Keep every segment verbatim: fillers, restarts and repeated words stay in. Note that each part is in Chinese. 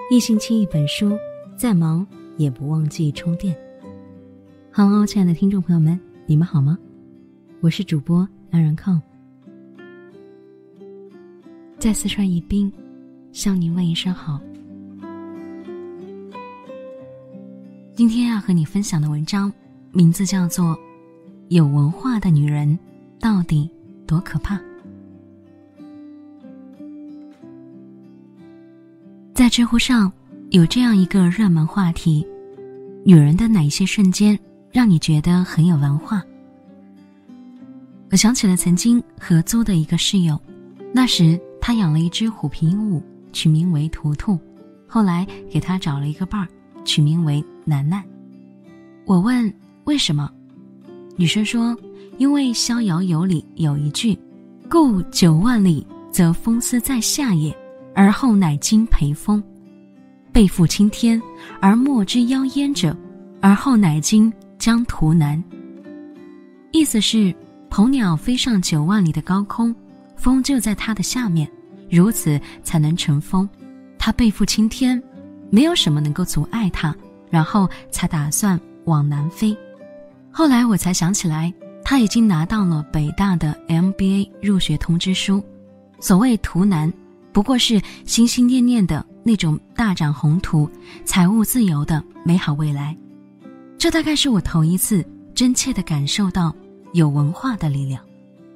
一星期一本书，再忙也不忘记充电。Hello， 亲爱的听众朋友们，你们好吗？我是主播安然抗，在四川宜宾向您问一声好。今天要和你分享的文章名字叫做《有文化的女人到底多可怕》。在知乎上有这样一个热门话题：女人的哪些瞬间让你觉得很有文化？我想起了曾经合租的一个室友，那时他养了一只虎皮鹦鹉，取名为图图，后来给他找了一个伴儿，取名为楠楠。我问为什么，女生说因为《逍遥游》里有一句故九万里则风思在下也，而后乃经培风，背负青天而莫之夭焉者，而后乃经江图南。意思是鹏鸟飞上九万里的高空，风就在它的下面，如此才能乘风。它背负青天，没有什么能够阻碍它，然后才打算往南飞。后来我才想起来，他已经拿到了北大的 M B A 入学通知书。所谓图南，不过是心心念念的那种大展宏图、财务自由的美好未来。这大概是我头一次真切地感受到有文化的力量。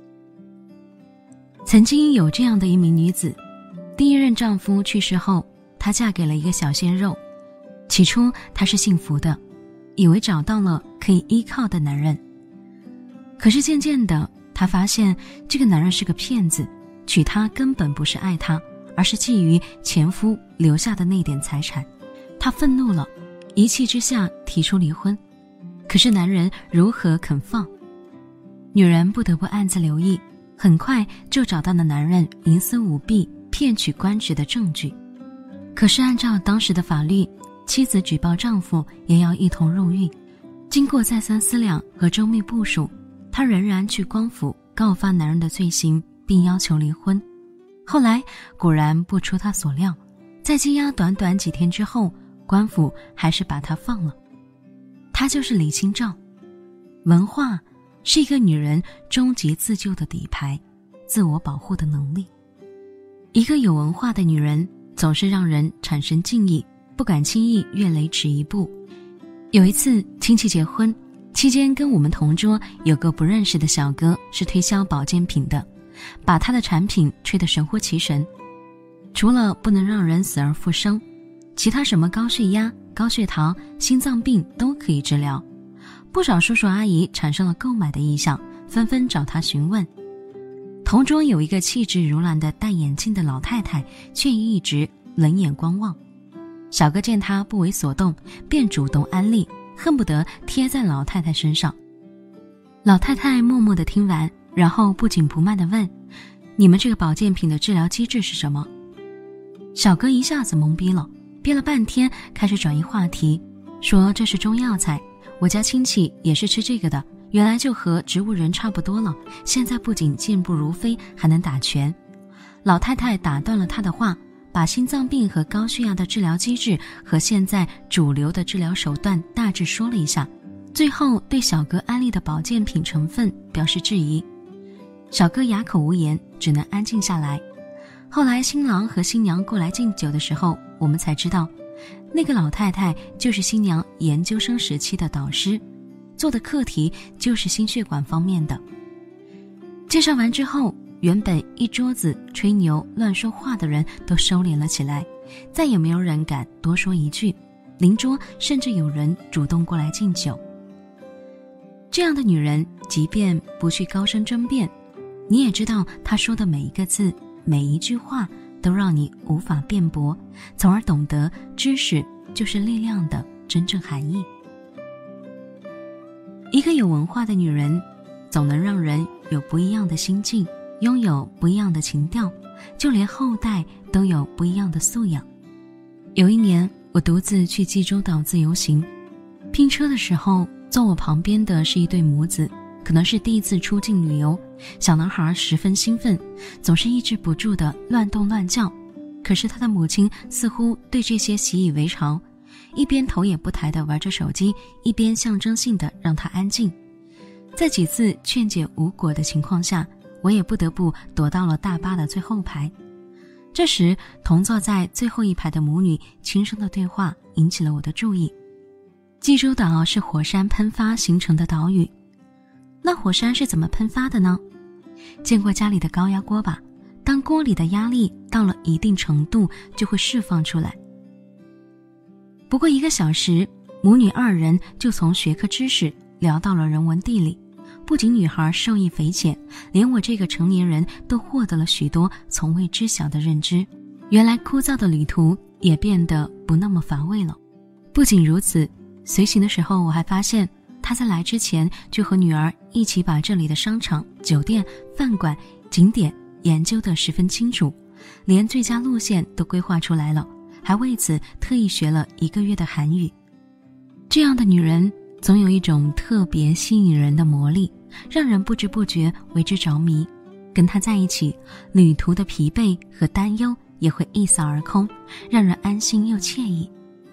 曾经有这样的一名女子，第一任丈夫去世后，她嫁给了一个小鲜肉。起初她是幸福的，以为找到了可以依靠的男人。可是渐渐的，她发现这个男人是个骗子，娶她根本不是爱她，而是觊觎前夫留下的那点财产。她愤怒了，一气之下提出离婚。可是男人如何肯放？女人不得不暗自留意，很快就找到了男人营私舞弊、骗取官职的证据。可是按照当时的法律，妻子举报丈夫也要一同入狱。经过再三思量和周密部署，她仍然去官府告发男人的罪行，并要求离婚。后来果然不出她所料，在羁押短短几天之后，官府还是把她放了。她就是李清照。文化是一个女人终极自救的底牌，自我保护的能力。一个有文化的女人总是让人产生敬意，不敢轻易越雷池一步。有一次亲戚结婚期间，跟我们同桌有个不认识的小哥是推销保健品的，把他的产品吹得神乎其神。除了不能让人死而复生，其他什么高血压、高血糖、心脏病都可以治疗。不少叔叔阿姨产生了购买的意向，纷纷找他询问。同桌有一个气质如兰的戴眼镜的老太太，却一直冷眼观望。小哥见他不为所动，便主动安利，恨不得贴在老太太身上。老太太默默地听完，然后不紧不慢地问：你们这个保健品的治疗机制是什么？小哥一下子懵逼了，憋了半天开始转移话题，说这是中药材，我家亲戚也是吃这个的，原来就和植物人差不多了，现在不仅健步如飞，还能打拳。老太太打断了他的话，把心脏病和高血压的治疗机制和现在主流的治疗手段大致说了一下，最后对小哥安利的保健品成分表示质疑。小哥哑口无言，只能安静下来。后来新郎和新娘过来敬酒的时候，我们才知道那个老太太就是新娘研究生时期的导师，做的课题就是心血管方面的。介绍完之后，原本一桌子吹牛乱说话的人都收敛了起来，再也没有人敢多说一句，邻桌甚至有人主动过来敬酒。这样的女人即便不去高声争辩，你也知道她说的每一个字每一句话都让你无法辩驳，从而懂得知识就是力量的真正含义。一个有文化的女人总能让人有不一样的心境，拥有不一样的情调，就连后代都有不一样的素养。有一年我独自去济州岛自由行，拼车的时候，坐我旁边的是一对母子，可能是第一次出境旅游，小男孩十分兴奋，总是抑制不住的乱动乱叫， 可是他的母亲似乎对这些习以为常，一边头也不抬地玩着手机，一边象征性地让他安静。在几次劝解无果的情况下，我也不得不躲到了大巴的最后排。这时同坐在最后一排的母女轻声的对话引起了我的注意。济州岛是火山喷发形成的岛屿，那火山是怎么喷发的呢？见过家里的高压锅吧，当锅里的压力到了一定程度就会释放出来。不过一个小时，母女二人就从学科知识聊到了人文地理，不仅女孩受益匪浅，连我这个成年人都获得了许多从未知晓的认知。原来枯燥的旅途也变得不那么乏味了。不仅如此，随行的时候我还发现他在来之前就和女儿一起把这里的商场、酒店、饭馆、景点研究得十分清楚，连最佳路线都规划出来了，还为此特意学了一个月的韩语。这样的女人总有一种特别吸引人的魔力，让人不知不觉为之着迷。跟她在一起，旅途的疲惫和担忧也会一扫而空，让人安心又惬意。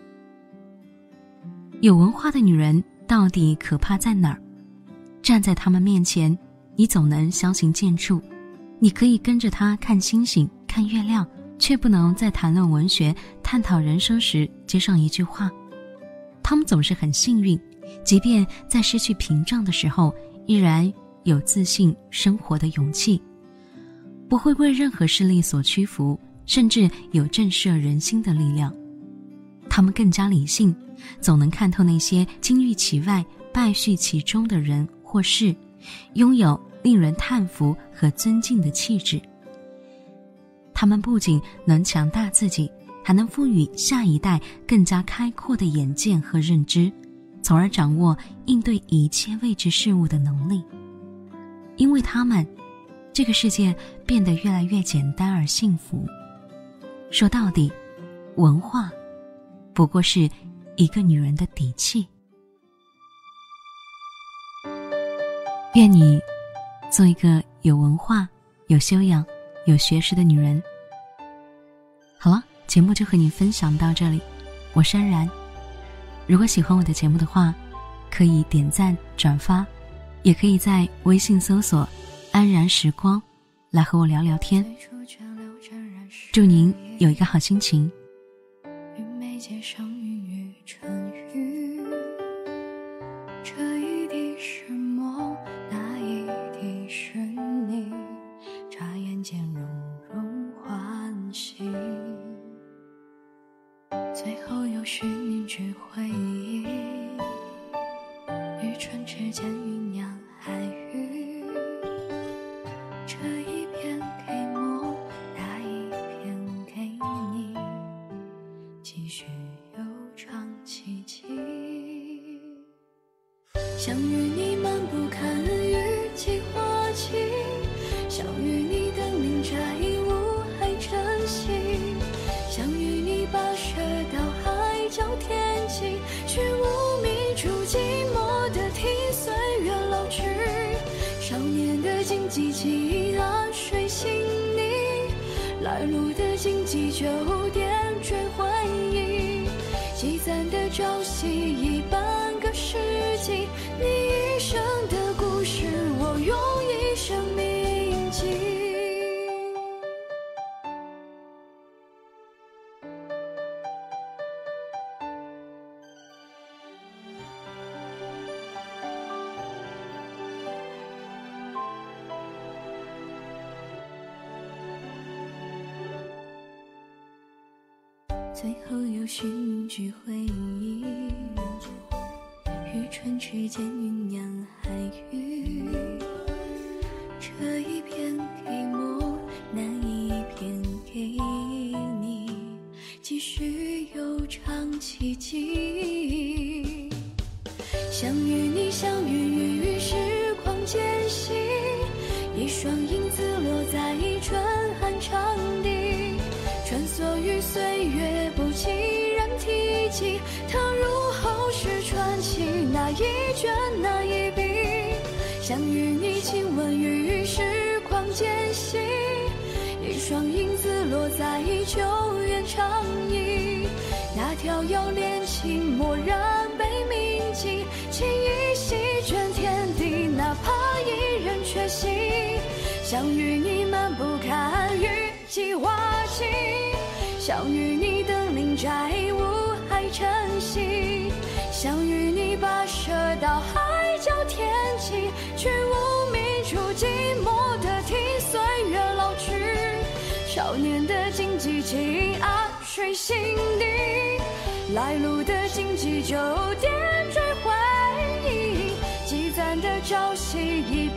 有文化的女人到底可怕在哪儿？站在她们面前，你总能相形见绌。你可以跟着她看星星、看月亮，却不能在谈论文学、探讨人生时接上一句话。她们总是很幸运，即便在失去屏障的时候，依然有自信生活的勇气，不会为任何势力所屈服，甚至有震慑人心的力量。他们更加理性，总能看透那些金玉其外败絮其中的人或事，拥有令人叹服和尊敬的气质。他们不仅能强大自己，还能赋予下一代更加开阔的眼界和认知，从而掌握应对一切未知事物的能力。因为他们，这个世界变得越来越简单而幸福。说到底，文化不过是一个女人的底气。愿你做一个有文化、有修养、有学识的女人。好了，节目就和你分享到这里，我是安然。如果喜欢我的节目的话，可以点赞转发，也可以在微信搜索安然时光来和我聊聊天。祝您有一个好心情。 街上云雨成雨，这一滴是梦，那一滴是你，眨眼间融融欢喜，最后又是凝聚回忆，与唇之间酝酿爱语，这一片给梦，那一片给你，继续悠长奇迹。想与你漫步看雨季花期，想与你登临摘雾还珍惜，想与你跋涉到海角天际，去无觅处寂寞的听岁月老去，少年的荆棘起岸水心里，来路的荆棘酒店追回忆，积攒的朝夕已半个世纪，你一生的故事我用一生铭记。最后又是凝聚回忆，与唇之间酝酿爱语，这一片给我，那一片给你，继续悠长奇迹。相遇你相遇于时光间隙，一双影子落在春寒长地，穿梭于岁月不期然提及，它如后世传奇，那一卷那一笔，想与你亲吻于时光间隙，一双影子落在旧园长椅，那条要恋情蓦然被铭记，情意席卷天地，哪怕一人缺席，想与你漫步看雨季花期，想与你登临摘雾海晨曦，想与你跋涉到海角天际，却无觅处寂寞的听岁月老去，少年的荆棘情啊睡心底，来路的荆棘就点缀回忆，积攒的朝夕